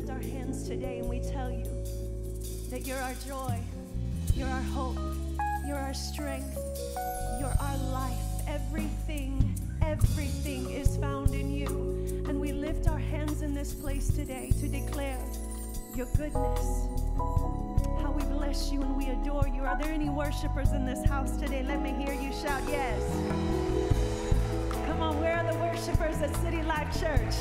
lift our hands today and we tell you that you're our joy, you're our hope, you're our strength, you're our life. Everything is found in you. And we lift our hands in this place today to declare your goodness, how we bless you and we adore you. Are there any worshipers in this house today? Let me hear you shout yes. Come on, where are the worshipers at Citylife Church?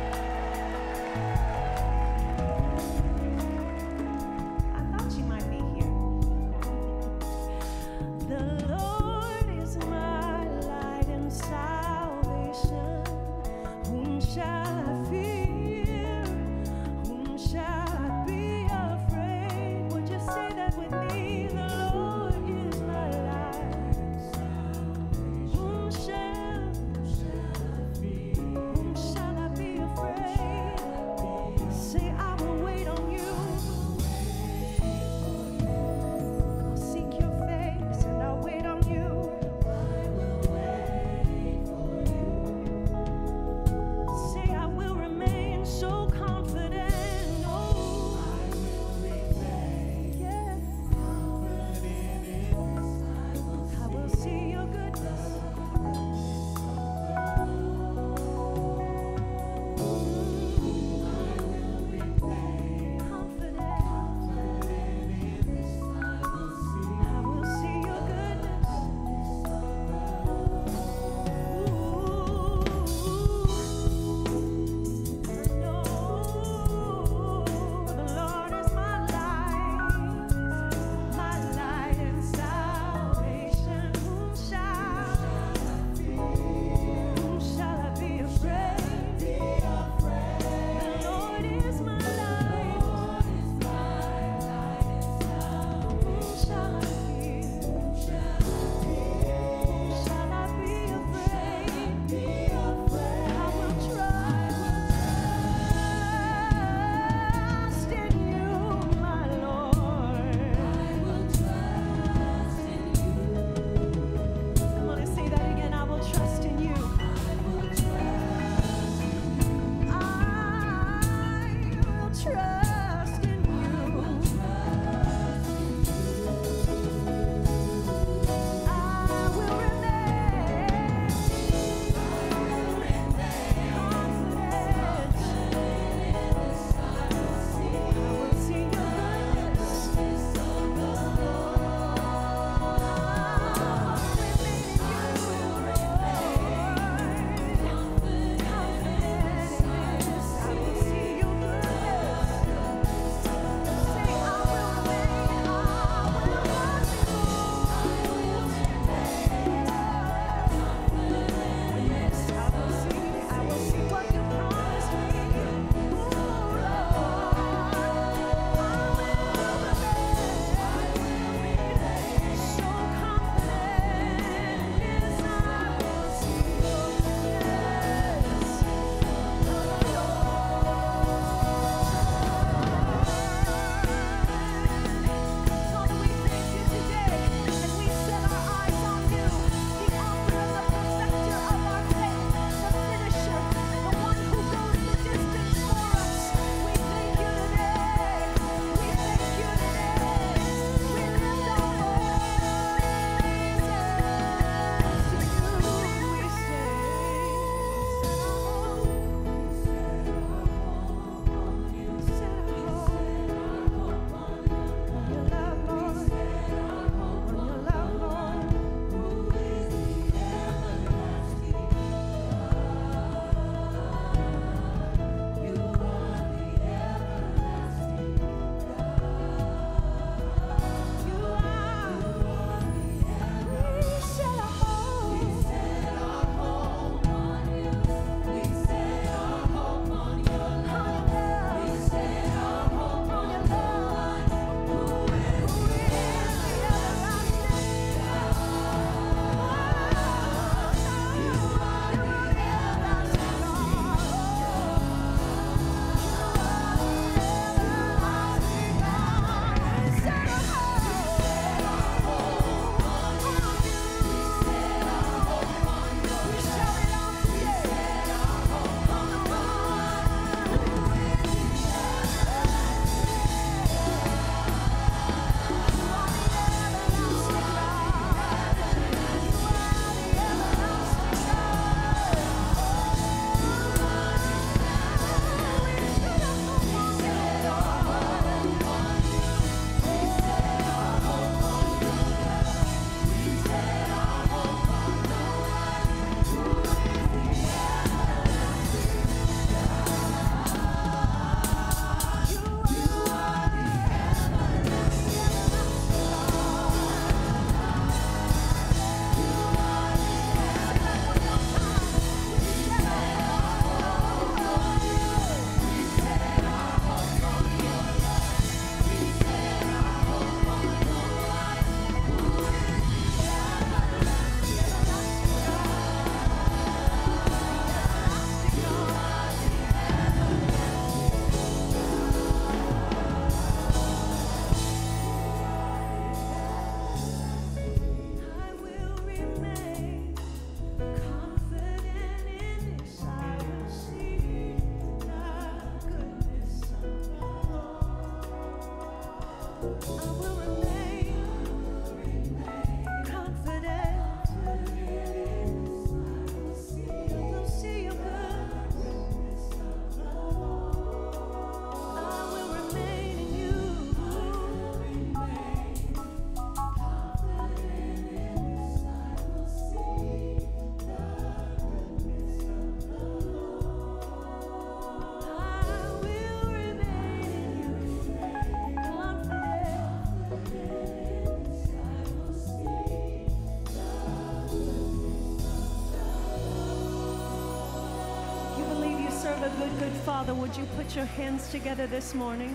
I thought you might be here. The Lord is my light and salvation. Whom shall I fear? Whom shall I be afraid? Would you say that with me? The Lord is my light and salvation. Whom shall I be afraid? Say, I will wait on you. I'll seek your face and I'll wait on you. I will wait for you. Say, I will I will remain confident. We'll see your goodness. I will remain in you. Serve a good, good Father. Would you put your hands together this morning?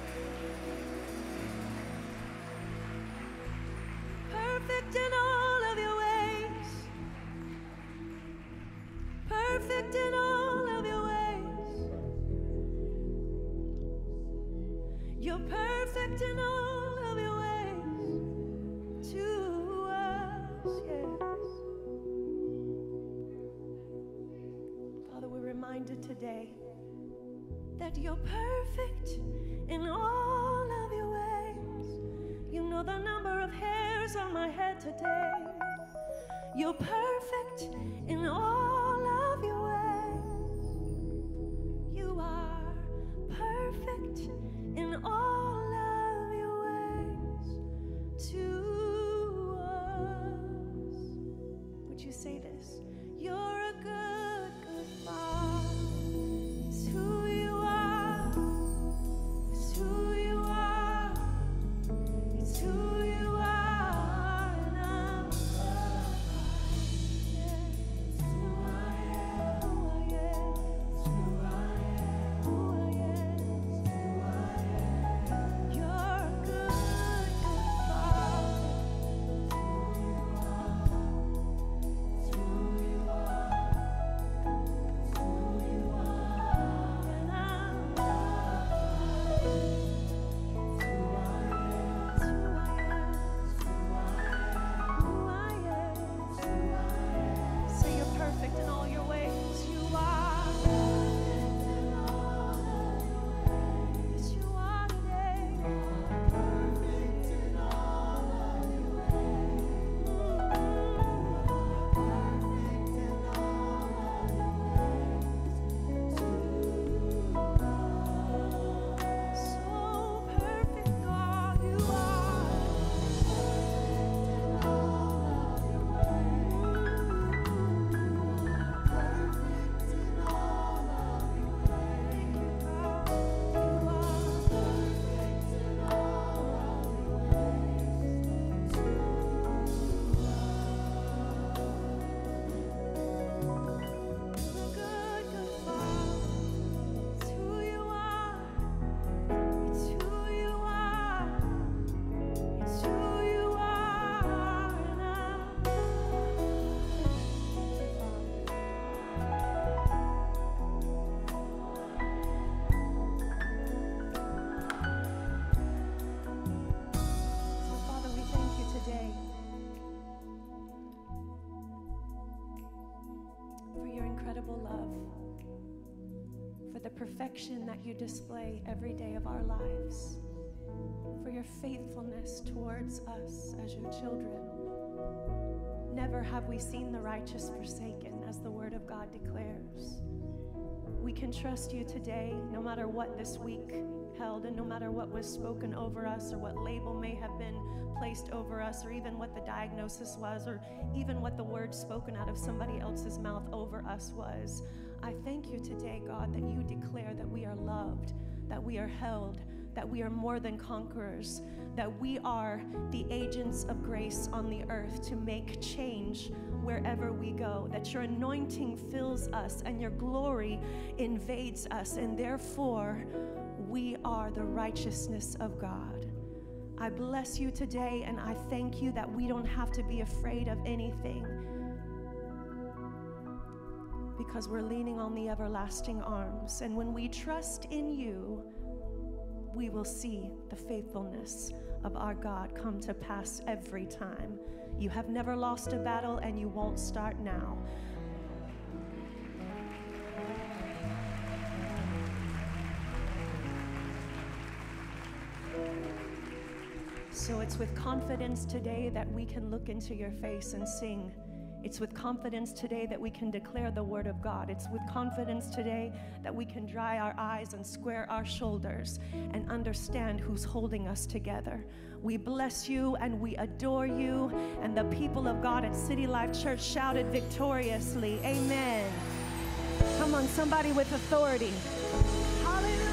Perfect in all of your ways. Perfect in all of your ways. You're perfect in all of your ways to us, yes. Father, we're reminded today that you're perfect in all of your ways. You know the number of hairs on my head today. You're perfect in all of your ways. You are perfect in all of your ways to us. Would you say this? You're a good, good Father. It's who you are. It's who you are. It's who you are. And I'm it's who I am. Who I am. It's who I am. Who I am. It's who I am. You're a good, good Father. It's who you are. It's who you are. And I'm it's who I am. It's who I am. Who I am. Who I am. Say you're perfect in all your ways. You are perfect in all of your ways. Yes, you are today. Perfect in all of your ways. Perfect in all of your ways. So perfect, God, you are. Perfect in all of your ways. Perfect in all of your ways. Thank you, God. You are perfect in all of your ways. You're a good, good Father. It's who you are. It's who you are. It's who you are. And I'm So, Father, we thank you today for your incredible love, for the perfection that you display every day of our lives, for your faithfulness towards us as your children. Never have we seen the righteous forsaken, as the word of God declares. We can trust you today, no matter what this week held, and no matter what was spoken over us, or what label may have been placed over us, or even what the diagnosis was, or even what the word spoken out of somebody else's mouth over us was. I thank you today, God, that you declare that we are loved, that we are held, that we are more than conquerors, that we are the agents of grace on the earth to make change wherever we go, that your anointing fills us and your glory invades us, and therefore we are the righteousness of God. I bless you today, and I thank you that we don't have to be afraid of anything, because we're leaning on the everlasting arms. And when we trust in you, we will see the faithfulness of our God come to pass every time. You have never lost a battle, and you won't start now. So it's with confidence today that we can look into your face and sing. It's with confidence today that we can declare the word of God. It's with confidence today that we can dry our eyes and square our shoulders and understand who's holding us together. We bless you and we adore you. And the people of God at City Life Church shouted victoriously, amen. Come on, somebody with authority. Hallelujah.